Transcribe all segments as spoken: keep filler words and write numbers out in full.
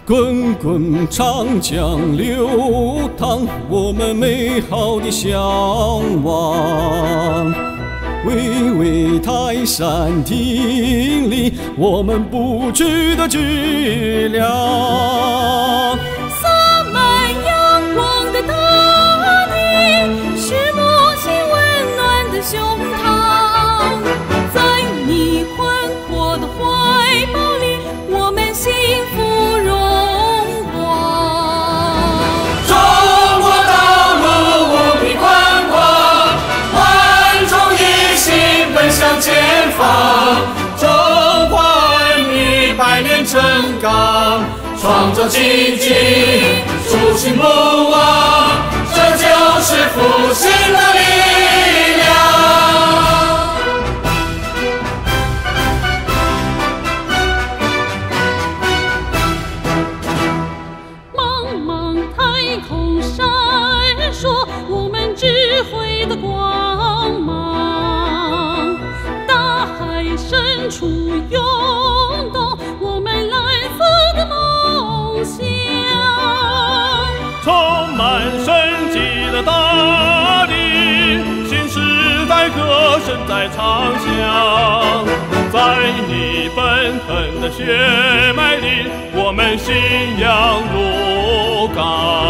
滚滚长江流淌，我们美好的向往。巍巍泰山顶立，我们不惧的脊梁。 洒满阳光的大地，是母亲温暖的胸膛。在你宽阔的怀抱里，我们幸福荣光。 中国道路无比宽广，万众一心奔向前方。中华儿女百年成钢，创造奇迹，初心不忘，这就是复兴的力量。 茫茫太空闪烁我们智慧的光芒，大海深处涌动我们蓝色的梦想。 充满生机的大地，新时代歌声在唱响。在你奔腾的血脉里，我们信仰如钢。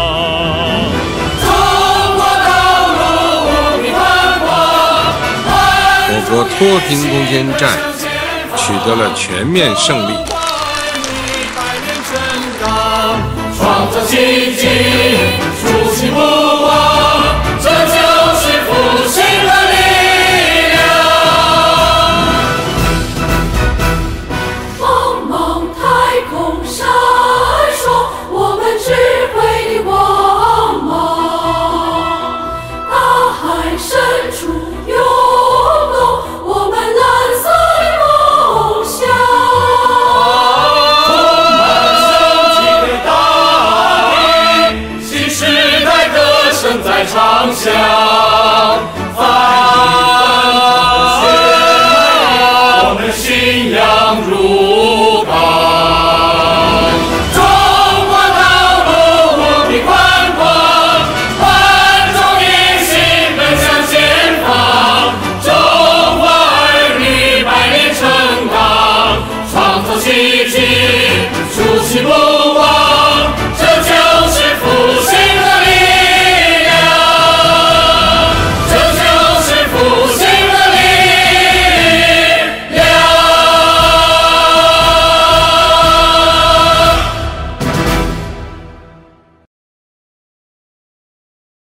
中国道路无比宽广， 我国脱贫攻坚战取得了全面胜利。 创造奇迹，初心不忘。